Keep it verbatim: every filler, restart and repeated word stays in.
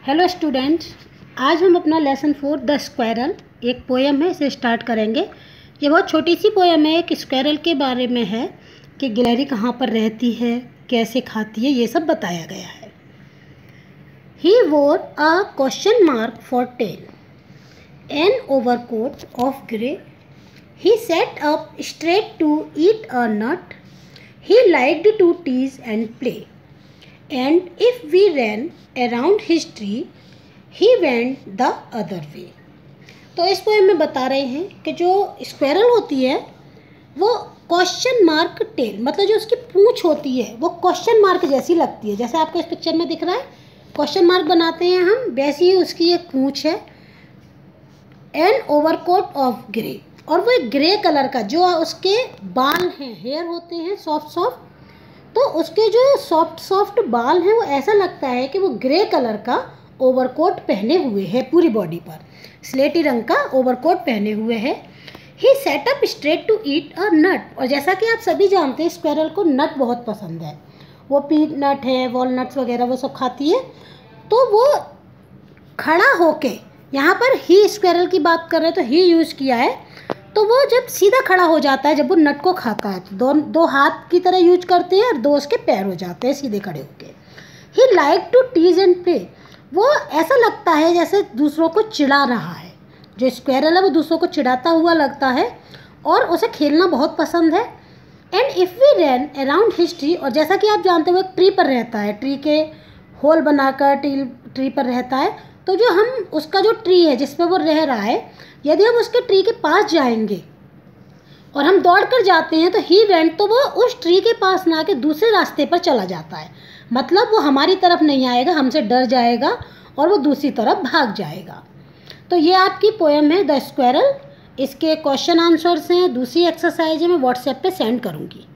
Hello students, आज हम अपना लेसन फोर द स्क्वायरल एक पोएम है, इसे स्टार्ट करेंगे। ये बहुत छोटी सी पोएम है, एक स्क्वायरल के बारे में है कि गिलहरी कहाँ पर रहती है, कैसे खाती है, ये सब बताया गया है। He wore a question mark for tail, an overcoat of grey, he sat up straight to eat a nut, he liked to tease and play, and if we ran around his tree, he went the other way। तो इस poem में बता रहे हैं कि जो squirrel होती है वो क्वेश्चन मार्क टेल, मतलब जो उसकी पूंछ होती है वो क्वेश्चन मार्क जैसी लगती है। जैसे आपको इस पिक्चर में दिख रहा है क्वेश्चन मार्क बनाते हैं हम, वैसी ही उसकी एक पूंछ है। एन ओवरकोट ऑफ ग्रे, और वो एक ग्रे कलर का, जो उसके बाल हैं, हेयर होते हैं सॉफ्ट सॉफ्ट, तो उसके जो सॉफ्ट सॉफ्ट बाल हैं वो ऐसा लगता है कि वो ग्रे कलर का ओवरकोट पहने हुए है, पूरी बॉडी पर स्लेटी रंग का ओवरकोट पहने हुए है। He sat up straight to eat a nut, और जैसा कि आप सभी जानते हैं स्क्वायरल को नट बहुत पसंद है, वो पीट नट है, वॉलनट्स वगैरह वो सब खाती है। तो वो खड़ा होके, यहाँ पर ही स्क्वायरल की बात कर रहे हैं तो ही यूज़ किया है, तो वो जब सीधा खड़ा हो जाता है, जब वो नट को खाता है तो दो दो हाथ की तरह यूज करते हैं और दो उसके पैर हो जाते हैं सीधे खड़े होके। He like to tease and play, वो ऐसा लगता है जैसे दूसरों को चिढ़ा रहा है। जो स्क्वायरल है वो दूसरों को चिढ़ाता हुआ लगता है और उसे खेलना बहुत पसंद है। And if we ran around his tree, और जैसा कि आप जानते हो वो एक ट्री पर रहता है, ट्री के होल बनाकर ट्री ट्री पर रहता है। तो जो हम उसका जो ट्री है जिस पे वो रह रहा है, यदि हम उसके ट्री के पास जाएंगे और हम दौड़ कर जाते हैं तो ही वेंट, तो वो उस ट्री के पास ना आके दूसरे रास्ते पर चला जाता है। मतलब वो हमारी तरफ नहीं आएगा, हमसे डर जाएगा और वो दूसरी तरफ भाग जाएगा। तो ये आपकी पोएम है द स्क्वायरल। इसके क्वेश्चन आंसर्स हैं, दूसरी एक्सरसाइज है मैं व्हाट्सएप पे सेंड करूँगी।